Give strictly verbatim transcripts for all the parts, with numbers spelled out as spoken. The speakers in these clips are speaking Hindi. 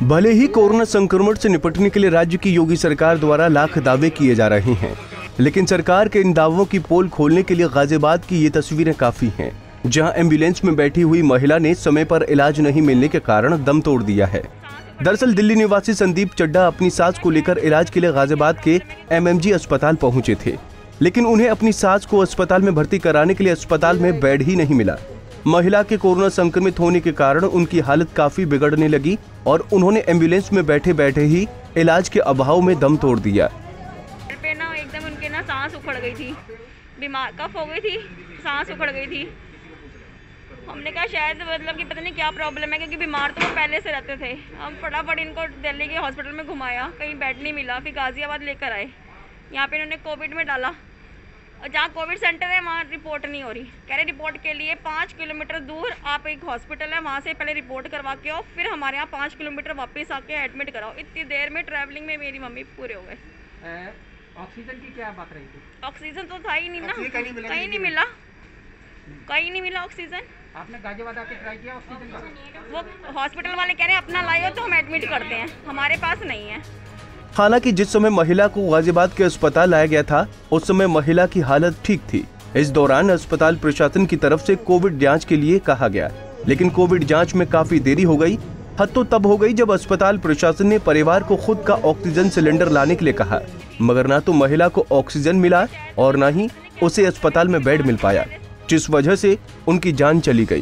भले ही कोरोना संक्रमण से निपटने के लिए राज्य की योगी सरकार द्वारा लाख दावे किए जा रहे हैं, लेकिन सरकार के इन दावों की पोल खोलने के लिए गाजियाबाद की ये तस्वीरें काफी हैं, जहां एम्बुलेंस में बैठी हुई महिला ने समय पर इलाज नहीं मिलने के कारण दम तोड़ दिया है। दरअसल दिल्ली निवासी संदीप चड्ढा अपनी सास को लेकर इलाज के लिए गाजियाबाद के एमएमजी अस्पताल पहुंचे थे, लेकिन उन्हें अपनी सास को अस्पताल में भर्ती कराने के लिए अस्पताल में बेड ही नहीं मिला। महिला के कोरोना संक्रमित होने के कारण उनकी हालत काफी बिगड़ने लगी और उन्होंने एम्बुलेंस में बैठे बैठे ही इलाज के अभाव में दम तोड़ दिया। पे ना एकदम उनके ना सांस उखड़ गई थी, बीमार कफ हो गई थी, सांस उखड़ गई थी। हमने कहा शायद मतलब कि पता नहीं क्या प्रॉब्लम है, क्योंकि बीमार तो वो पहले से रहते थे। हम फटाफट इनको दिल्ली के हॉस्पिटल में घुमाया, कहीं बेड नहीं मिला, फिर गाजियाबाद लेकर आए। यहाँ पे इन्होंने कोविड में डाला और जहाँ कोविड सेंटर है वहाँ रिपोर्ट नहीं हो रही। कह रहे रिपोर्ट के लिए पाँच किलोमीटर दूर आप एक हॉस्पिटल है, वहाँ से पहले रिपोर्ट करवा के आओ, फिर हमारे यहाँ पाँच किलोमीटर वापस आके एडमिट कराओ। इतनी देर में ट्रैवलिंग में मेरी मम्मी पूरे हो गए। ऑक्सीजन की क्या बात रही थी? ऑक्सीजन तो था ही नहीं ना, कहीं नहीं मिला, कहीं नहीं मिला ऑक्सीजन। आपने गाजियाबाद आके ट्राई किया ऑक्सीजन का? वो हॉस्पिटल वाले कह रहे हैं अपना लाइए तो हम एडमिट करते हैं, हमारे पास नहीं है। हालांकि जिस समय महिला को गाजियाबाद के अस्पताल लाया गया था उस समय महिला की हालत ठीक थी। इस दौरान अस्पताल प्रशासन की तरफ से कोविड जांच के लिए कहा गया, लेकिन कोविड जांच में काफी देरी हो गई। हद तो तब हो गई जब अस्पताल प्रशासन ने परिवार को खुद का ऑक्सीजन सिलेंडर लाने के लिए कहा, मगर ना तो महिला को ऑक्सीजन मिला और न ही उसे अस्पताल में बेड मिल पाया, जिस वजह से उनकी जान चली गई।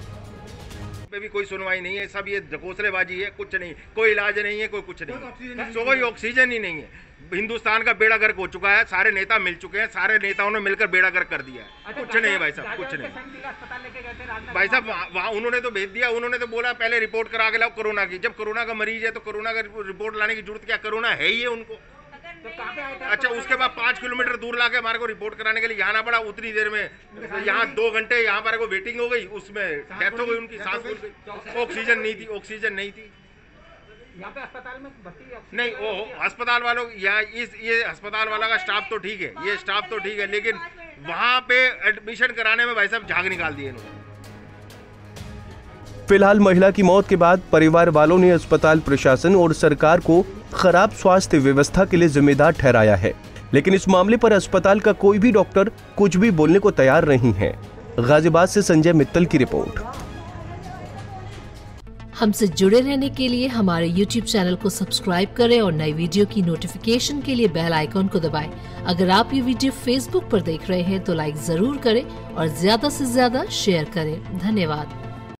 पे भी कोई सुनवाई नहीं है, सब ये घोंसलेबाजी है, कुछ नहीं, कोई इलाज नहीं है, कोई कुछ नहीं, सो कोई ऑक्सीजन ही नहीं है। हिंदुस्तान का बेड़ा गर्क हो चुका है, सारे नेता मिल चुके हैं, सारे नेताओं ने मिलकर बेड़ा गर्क कर दिया है। कुछ नहीं है भाई साहब, कुछ नहीं भाई साहब। वहाँ उन्होंने तो भेज दिया, उन्होंने तो बोला पहले रिपोर्ट करा के लाओ कोरोना की। जब कोरोना का मरीज है तो कोरोना का रिपोर्ट लाने की जरूरत क्या, कोरोना है ही है उनको। अच्छा, उसके बाद पाँच किलोमीटर दूर लाके हमारे को रिपोर्ट कराने के लिए यहाँ आना पड़ा। उतनी देर में यहाँ दो घंटे यहाँ पर वेटिंग हो गई, उसमें डेथ हो गई, उनकी सांस फूल गई। ऑक्सीजन नहीं थी, ऑक्सीजन नहीं थी यहाँ पे अस्पताल में भर्ती नहीं। वो अस्पताल वालों यहाँ इस ये अस्पताल वाला का स्टाफ तो ठीक है, ये स्टाफ तो ठीक है, लेकिन वहाँ पे एडमिशन कराने में भाई साहब झाग निकाल दिए इन्होंने। फिलहाल महिला की मौत के बाद परिवार वालों ने अस्पताल प्रशासन और सरकार को खराब स्वास्थ्य व्यवस्था के लिए जिम्मेदार ठहराया है, लेकिन इस मामले पर अस्पताल का कोई भी डॉक्टर कुछ भी बोलने को तैयार नहीं है। गाजियाबाद से संजय मित्तल की रिपोर्ट। हमसे जुड़े रहने के लिए हमारे यूट्यूब चैनल को सब्सक्राइब करें और नई वीडियो की नोटिफिकेशन के लिए बेल आइकॉन को दबाएं। अगर आप ये वीडियो फेसबुक पर देख रहे हैं तो लाइक जरूर करें और ज्यादा से ज्यादा शेयर करें। धन्यवाद।